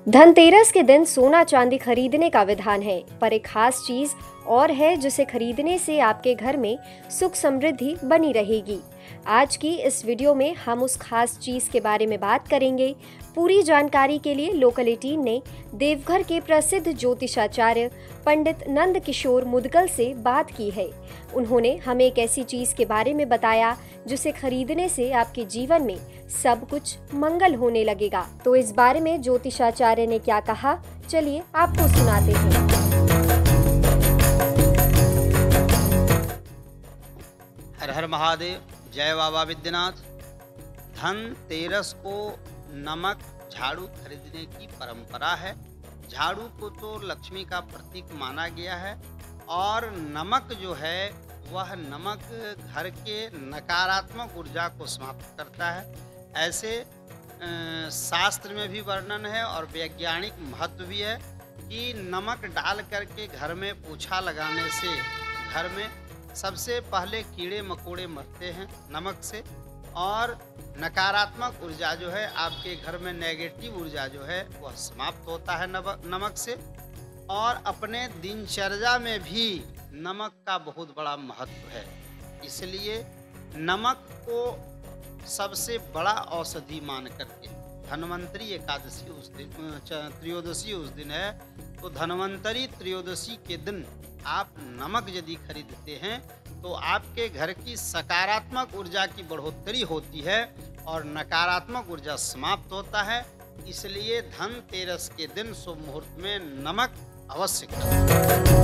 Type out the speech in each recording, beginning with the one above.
धनतेरस के दिन सोना चांदी खरीदने का विधान है, पर एक खास चीज और है जिसे खरीदने से आपके घर में सुख समृद्धि बनी रहेगी। आज की इस वीडियो में हम उस खास चीज के बारे में बात करेंगे। पूरी जानकारी के लिए लोकल 18 ने देवघर के प्रसिद्ध ज्योतिषाचार्य पंडित नंद किशोर मुदगल से बात की है। उन्होंने हमें एक ऐसी चीज के बारे में बताया जिसे खरीदने से आपके जीवन में सब कुछ मंगल होने लगेगा। तो इस बारे में ज्योतिषाचार्य ने क्या कहा, चलिए आपको सुनाते हैं। हर हर महादेव, जय बाबा विद्यनाथ। धनतेरस को नमक झाड़ू खरीदने की परंपरा है। झाड़ू को तो लक्ष्मी का प्रतीक माना गया है और नमक जो है वह नमक घर के नकारात्मक ऊर्जा को समाप्त करता है। ऐसे शास्त्र में भी वर्णन है और वैज्ञानिक महत्व भी है कि नमक डाल करके घर में पोछा लगाने से घर में सबसे पहले कीड़े मकोड़े मरते हैं नमक से, और नकारात्मक ऊर्जा जो है आपके घर में नेगेटिव ऊर्जा जो है वह समाप्त होता है नमक से। और अपने दिनचर्या में भी नमक का बहुत बड़ा महत्व है, इसलिए नमक को सबसे बड़ा औषधि मान करके धन्वंतरी एकादशी उस दिन त्रयोदशी उस दिन है, तो धन्वंतरी त्रयोदशी के दिन आप नमक यदि खरीदते हैं तो आपके घर की सकारात्मक ऊर्जा की बढ़ोतरी होती है और नकारात्मक ऊर्जा समाप्त होता है। इसलिए धनतेरस के दिन शुभ मुहूर्त में नमक अवश्य करें।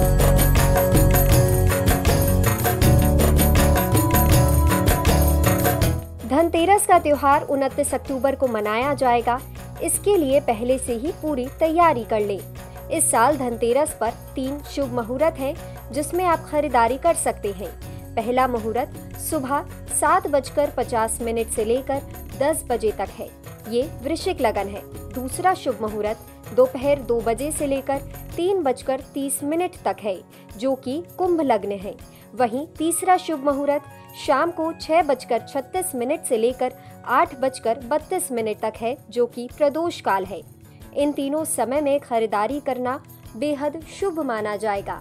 धनतेरस का त्योहार 29 अक्टूबर को मनाया जाएगा। इसके लिए पहले से ही पूरी तैयारी कर लें। इस साल धनतेरस पर 3 शुभ मुहूर्त हैं जिसमें आप खरीदारी कर सकते हैं। पहला मुहूर्त सुबह 7:50 से लेकर 10 बजे तक है, ये वृश्चिक लगन है। दूसरा शुभ मुहूर्त दोपहर 2 बजे से लेकर 3:30 तक है, जो कि कुंभ लग्न है। वहीं तीसरा शुभ मुहूर्त शाम को 6:36 से लेकर 8:32 तक है, जो कि प्रदोष काल है। इन तीनों समय में खरीदारी करना बेहद शुभ माना जाएगा।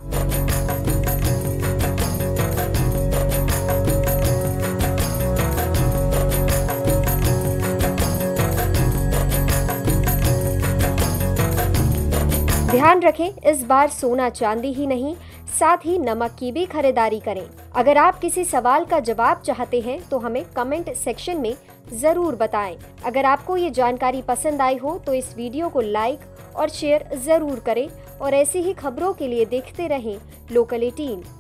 ध्यान रखें, इस बार सोना चांदी ही नहीं, साथ ही नमक की भी खरीदारी करें। अगर आप किसी सवाल का जवाब चाहते हैं तो हमें कमेंट सेक्शन में जरूर बताएं। अगर आपको ये जानकारी पसंद आई हो तो इस वीडियो को लाइक और शेयर जरूर करें और ऐसी ही खबरों के लिए देखते रहें लोकल 18।